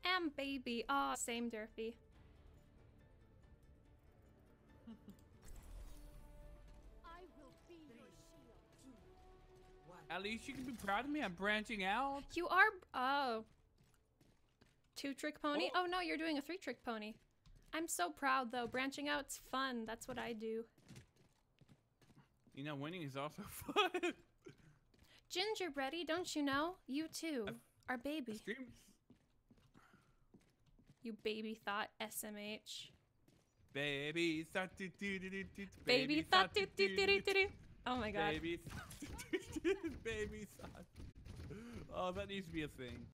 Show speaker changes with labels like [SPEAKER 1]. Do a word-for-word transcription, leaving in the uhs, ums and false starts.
[SPEAKER 1] am baby. Aw, same Durfee.
[SPEAKER 2] I will be your shield.
[SPEAKER 3] At least you can be proud of me. I'm branching out.
[SPEAKER 1] You are. Oh. Two trick pony?
[SPEAKER 3] Oh.
[SPEAKER 1] Oh no, you're doing a three trick pony. I'm so proud though. Branching out's fun. That's what I do.
[SPEAKER 3] You know, winning is also fun.
[SPEAKER 1] Gingerbready, don't you know? You too.
[SPEAKER 3] I've-
[SPEAKER 1] Our baby.
[SPEAKER 3] Stream.
[SPEAKER 1] You baby thought S M H.
[SPEAKER 3] Baby thought do do do do do.
[SPEAKER 1] Baby thought do do do do do do. Oh my god.
[SPEAKER 3] Baby thought. Baby thought. Oh, that needs to be a thing.